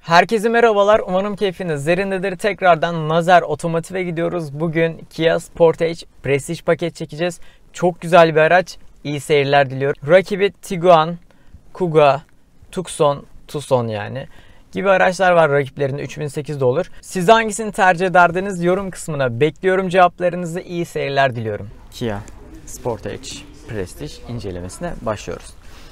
Herkese merhabalar. Umarım keyfiniz yerindedir. Tekrardan Nazer Otomotiv'e gidiyoruz. Bugün Kia Sportage Prestige paket çekeceğiz. Çok güzel bir araç. İyi seyirler diliyorum. Rakibi Tiguan, Kuga, Tucson yani gibi araçlar var rakiplerinde. 3008'de olur. Siz hangisini tercih ederdiniz? Yorum kısmına bekliyorum cevaplarınızı. İyi seyirler diliyorum. Kia Sportage Prestige incelemesine başlıyoruz.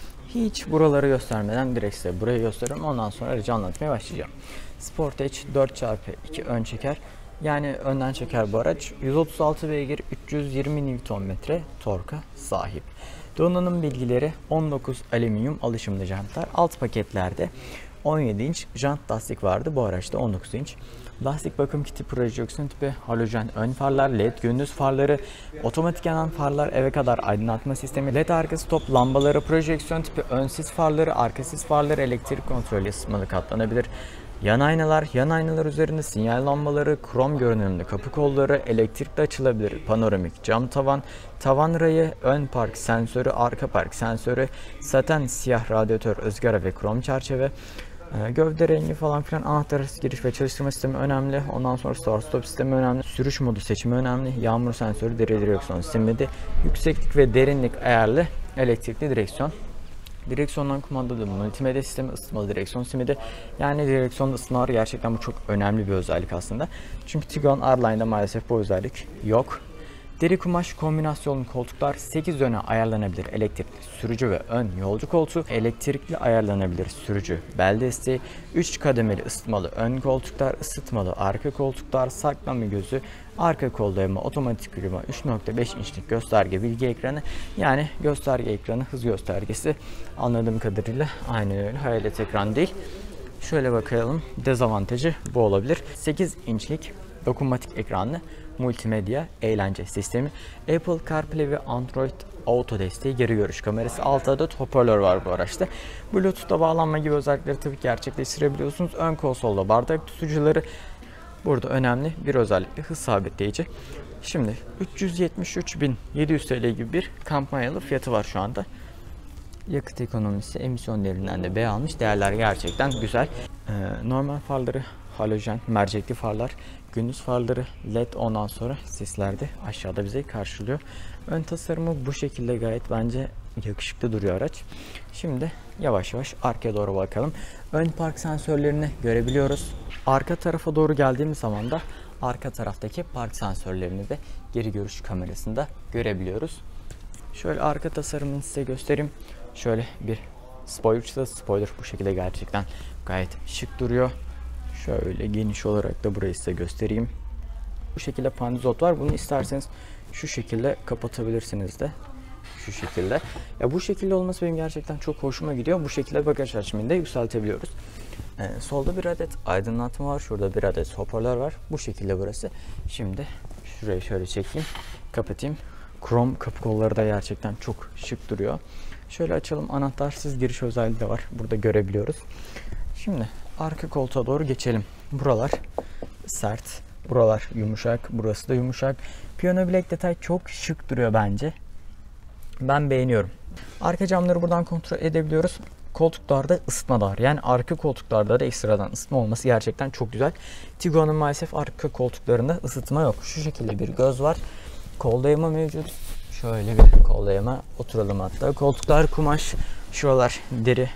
Hiç buraları göstermeden direkt size burayı gösteriyorum. Ondan sonra aracı anlatmaya başlayacağım. Sportage 4x2 ön çeker. Yani önden çeker bu araç. 136 beygir, 320 Nm torka sahip. Donanım bilgileri 19 alüminyum alışımlı jantlar. Alt paketlerde 17 inç jant lastik vardı. Bu araçta 19 inç. Lastik bakım kiti, projeksiyon tipi, halojen ön farlar, led gündüz farları, otomatik yanan farlar, eve kadar aydınlatma sistemi, led arka stop lambaları, projeksiyon tipi ön sis farları, arka sis farları, elektrik kontrolü ısıtmalı katlanabilir. Yan aynalar üzerinde sinyal lambaları, krom görünümlü kapı kolları, elektrikli açılabilir panoramik cam tavan, tavan rayı, ön park sensörü, arka park sensörü, saten siyah radyatör, ızgara ve krom çerçeve. Gövde rengi falan filan, anahtar giriş ve çalıştırma sistemi önemli. Ondan sonra start stop sistemi önemli. Sürüş modu seçimi önemli. Yağmur sensörü, deri direksiyon sistemi de yükseklik ve derinlik ayarlı elektrikli direksiyon. Direksiyondan kumandalı multimedya sistemi, ısıtmalı direksiyon sistemi de, yani direksiyonda ısıtma var. Gerçekten bu çok önemli bir özellik aslında. Çünkü Tiguan R-Line'da maalesef bu özellik yok. Deri kumaş kombinasyonlu koltuklar, 8 yöne ayarlanabilir elektrikli sürücü ve ön yolcu koltuğu, elektrikli ayarlanabilir sürücü bel desteği, 3 kademeli ısıtmalı ön koltuklar, ısıtmalı arka koltuklar, saklama gözü, arka kol dayama, otomatik klima, 3.5 inçlik gösterge bilgi ekranı, yani gösterge ekranı, hız göstergesi anladığım kadarıyla aynen öyle, hayalet ekran değil. Şöyle bakalım, dezavantajı bu olabilir. 8 inçlik dokunmatik ekranlı multimedya eğlence sistemi, Apple CarPlay ve Android Auto desteği, geri görüş kamerası, 6 adet hoparlör var bu araçta. Bluetooth'ta bağlanma gibi özellikleri tabii gerçekleştirebiliyorsunuz. Ön konsolda bardak tutucuları, burada önemli bir özellik de hız sabitleyici. Şimdi 373.700 TL gibi bir kampanyalı fiyatı var şu anda. Yakıt ekonomisi, emisyon değerinden de B almış. Değerler gerçekten güzel. Normal farları, halojen, mercekli farlar, gündüz farları, led, ondan sonra sisler de aşağıda bizi karşılıyor. Ön tasarımı bu şekilde, gayet bence yakışıklı duruyor araç. Şimdi yavaş yavaş arkaya doğru bakalım. Ön park sensörlerini görebiliyoruz. Arka tarafa doğru geldiğimiz zaman da arka taraftaki park sensörlerini de geri görüş kamerasında görebiliyoruz. Şöyle arka tasarımını size göstereyim. Şöyle bir spoiler bu şekilde, gerçekten gayet şık duruyor. Şöyle geniş olarak da burayı size göstereyim. Bu şekilde pandizot var. Bunu isterseniz şu şekilde kapatabilirsiniz de. Şu şekilde. Ya bu şekilde olması benim gerçekten çok hoşuma gidiyor. Bu şekilde bagaj hacmini de yükseltebiliyoruz. Solda bir adet aydınlatma var. Şurada bir adet hoparlör var. Bu şekilde burası. Şimdi şurayı şöyle çekeyim, kapatayım. Krom kapı kolları da gerçekten çok şık duruyor. Şöyle açalım. Anahtarsız giriş özelliği de var. Burada görebiliyoruz. Şimdi arka koltuğa doğru geçelim. Buralar sert, buralar yumuşak, burası da yumuşak. Piyano bilek detay çok şık duruyor bence. Ben beğeniyorum. Arka camları buradan kontrol edebiliyoruz. Koltuklarda ısıtma da var. Yani arka koltuklarda da ekstradan ısıtma olması gerçekten çok güzel. Tiguan'ın maalesef arka koltuklarında ısıtma yok. Şu şekilde bir göz var. Kol dayama mevcut. Şöyle bir kol dayama, oturalım hatta. Koltuklar kumaş, şuralar deri.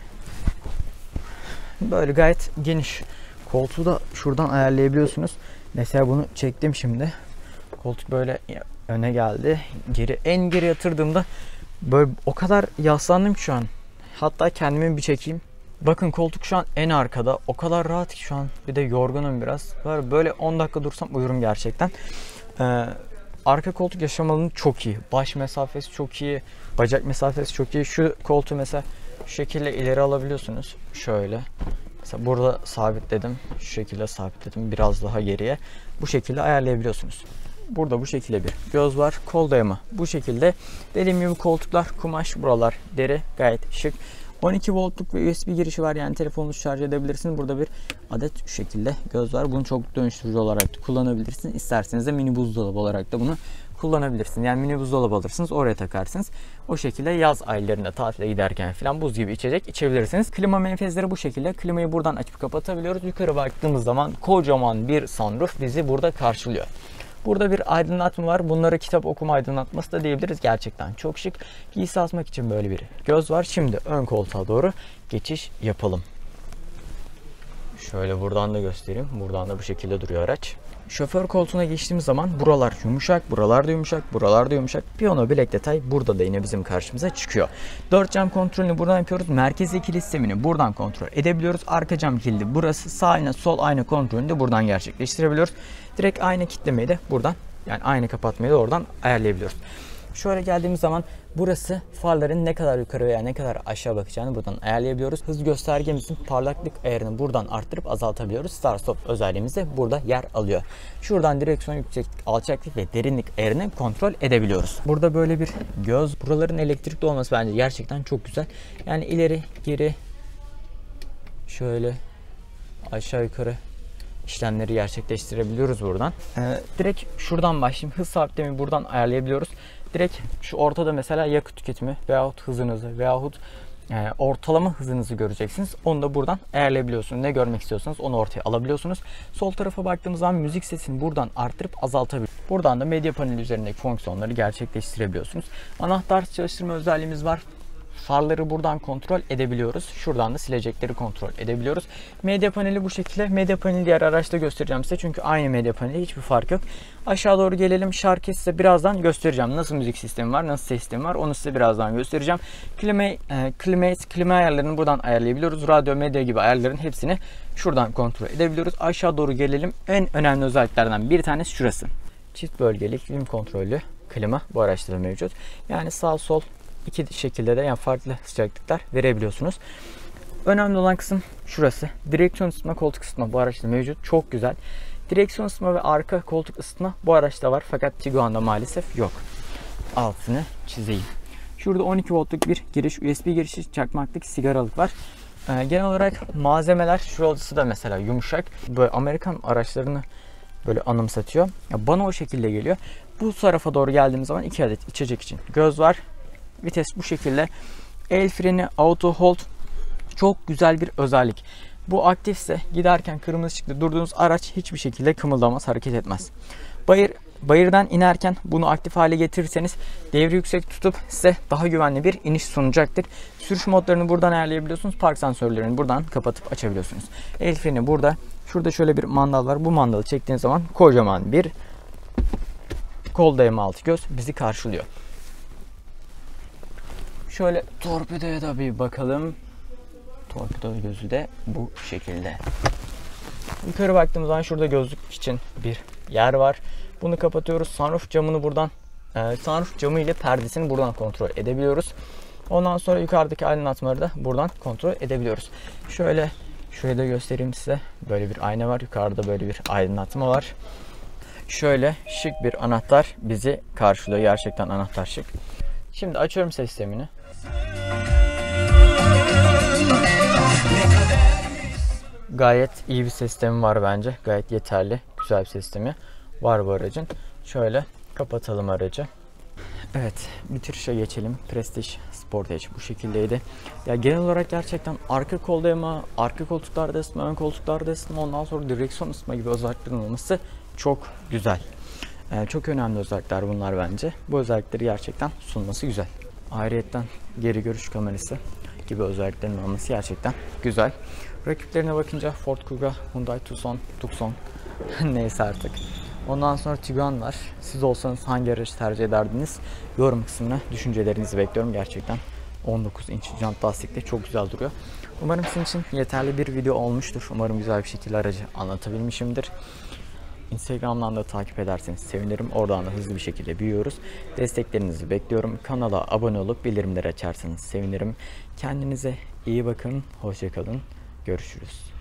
Böyle gayet geniş. Koltuğu da şuradan ayarlayabiliyorsunuz. Mesela bunu çektim şimdi. Koltuk böyle öne geldi. En geri yatırdığımda böyle o kadar yaslandım ki şu an. Hatta kendimi bir çekeyim. Bakın koltuk şu an en arkada. O kadar rahat ki şu an. Bir de yorgunum biraz. Böyle 10 dakika dursam uyurum gerçekten. Arka koltuk yaşam alanı çok iyi. Baş mesafesi çok iyi. Bacak mesafesi çok iyi. Şu koltuğu mesela şu şekilde ileri alabiliyorsunuz. Şöyle. Mesela burada sabitledim. Şu şekilde sabitledim. Biraz daha geriye. Bu şekilde ayarlayabiliyorsunuz. Burada bu şekilde bir göz var. Kol dayama bu şekilde. Dediğim gibi koltuklar kumaş, buralar deri, gayet şık. 12 voltluk ve USB girişi var, yani telefonunuzu şarj edebilirsiniz. Burada bir adet şu şekilde göz var. Bunu çok dönüştürücü olarak da kullanabilirsiniz. İsterseniz de mini buzdolabı olarak da bunu kullanabilirsiniz. Yani mini buzdolabı alırsınız, oraya takarsınız. O şekilde yaz aylarında tatile giderken falan buz gibi içecek içebilirsiniz. Klima menfezleri bu şekilde. Klimayı buradan açıp kapatabiliyoruz. Yukarı baktığımız zaman kocaman bir sunroof bizi burada karşılıyor. Burada bir aydınlatma var. Bunları kitap okuma aydınlatması da diyebiliriz. Gerçekten çok şık. Giysi asmak için böyle bir göz var. Şimdi ön koltuğa doğru geçiş yapalım. Şöyle buradan da göstereyim. Buradan da bu şekilde duruyor araç. Şoför koltuğuna geçtiğimiz zaman buralar yumuşak, buralar da yumuşak, buralar da yumuşak. Piyano bilek detay burada da yine bizim karşımıza çıkıyor. 4 cam kontrolünü buradan yapıyoruz. Merkezi kilit sistemini buradan kontrol edebiliyoruz. Arka cam kilidi burası. Sağ ayna, sol ayna kontrolünü de buradan gerçekleştirebiliyoruz. Direkt ayna kilitlemeyi de buradan, yani ayna kapatmayı da oradan ayarlayabiliyoruz. Şöyle geldiğimiz zaman burası farların ne kadar yukarı veya ne kadar aşağı bakacağını buradan ayarlayabiliyoruz. Hız göstergemizin parlaklık ayarını buradan arttırıp azaltabiliyoruz. Start stop özelliğimiz de burada yer alıyor. Şuradan direksiyon yükseklik, alçaklık ve derinlik ayarını kontrol edebiliyoruz. Burada böyle bir göz. Buraların elektrikli olması bence gerçekten çok güzel. Yani ileri geri şöyle aşağı yukarı işlemleri gerçekleştirebiliyoruz buradan. Direkt şuradan başlayayım. Hız sabitlemeyi buradan ayarlayabiliyoruz. Direkt şu ortada mesela yakıt tüketimi veyahut hızınızı veyahut ortalama hızınızı göreceksiniz. Onu da buradan ayarlayabiliyorsunuz. Ne görmek istiyorsanız onu ortaya alabiliyorsunuz. Sol tarafa baktığımız zaman müzik sesini buradan arttırıp azaltabiliyorsunuz. Buradan da medya paneli üzerindeki fonksiyonları gerçekleştirebiliyorsunuz. Anahtar çalıştırma özelliğimiz var. Farları buradan kontrol edebiliyoruz. Şuradan da silecekleri kontrol edebiliyoruz. Medya paneli bu şekilde. Medya paneli diğer araçta göstereceğim size. Çünkü aynı medya paneli, hiçbir fark yok. Aşağı doğru gelelim. Şarkı size birazdan göstereceğim. Nasıl müzik sistemi var, nasıl ses sistemi var, onu size birazdan göstereceğim. Klima ayarlarını buradan ayarlayabiliyoruz. Radyo, medya gibi ayarların hepsini şuradan kontrol edebiliyoruz. Aşağı doğru gelelim. En önemli özelliklerden bir tanesi şurası. Çift bölgeli iklim kontrollü klima bu araçta da mevcut. Yani sağ sol İki şekilde de, yani farklı sıcaklıklar verebiliyorsunuz. Önemli olan kısım şurası. Direksiyon ısıtma, koltuk ısıtma bu araçta mevcut. Çok güzel. Direksiyon ısıtma ve arka koltuk ısıtma bu araçta var. Fakat Tiguan'da maalesef yok. Altını çizeyim. Şurada 12 voltluk bir giriş, USB girişi, çakmaklık, sigaralık var. Genel olarak malzemeler, şurası da mesela yumuşak. Böyle Amerikan araçlarını böyle anımsatıyor. Ya bana o şekilde geliyor. Bu tarafa doğru geldiğimiz zaman 2 adet içecek için göz var. Vites bu şekilde. El freni, auto hold, çok güzel bir özellik. Bu aktifse giderken kırmızı ışıkta durduğunuz araç hiçbir şekilde kımıldamaz, hareket etmez. Bayırdan inerken bunu aktif hale getirirseniz devri yüksek tutup size daha güvenli bir iniş sunacaktır. Sürüş modlarını buradan ayarlayabiliyorsunuz. Park sensörlerini buradan kapatıp açabiliyorsunuz. El freni burada. Şurada şöyle bir mandal var. Bu mandalı çektiğiniz zaman kocaman bir kol dayama altı göz bizi karşılıyor. Şöyle torpidoya da bir bakalım. Torpido gözü de bu şekilde. Yukarı baktığımız zaman şurada gözlük için bir yer var. Bunu kapatıyoruz. Sunroof camını buradan, sunroof camı ile perdesini buradan kontrol edebiliyoruz. Ondan sonra yukarıdaki aydınlatmaları da buradan kontrol edebiliyoruz. Şöyle şurayı da göstereyim size. Böyle bir ayna var. Yukarıda böyle bir aydınlatma var. Şöyle şık bir anahtar bizi karşılıyor. Gerçekten anahtar şık. Şimdi açıyorum ses sistemini. Gayet iyi bir ses sistemi var bence. Gayet yeterli. Güzel bir ses sistemi var bu aracın. Şöyle kapatalım aracı. Evet, bitirişe geçelim. Prestige Sportage bu şekildeydi. Ya genel olarak gerçekten arka kol dayama, arka koltuklarda ısıtma, ön koltuklarda ısıtma, ondan sonra direksiyon ısıtma gibi özelliklerin olması çok güzel. Çok önemli özellikler bunlar bence. Bu özellikleri gerçekten sunması güzel. Ayrıyeten geri görüş kamerası gibi özelliklerin olması gerçekten güzel. Rakiplerine bakınca Ford Kuga, Hyundai Tucson neyse artık. Ondan sonra Tiguan var. Siz olsanız hangi aracı tercih ederdiniz? Yorum kısmına düşüncelerinizi bekliyorum. Gerçekten 19 inç jant lastikle çok güzel duruyor. Umarım sizin için yeterli bir video olmuştur. Umarım güzel bir şekilde aracı anlatabilmişimdir. Instagram'dan da takip ederseniz sevinirim. Oradan da hızlı bir şekilde büyüyoruz. Desteklerinizi bekliyorum. Kanala abone olup bildirimleri açarsanız sevinirim. Kendinize iyi bakın. Hoşça kalın. Görüşürüz.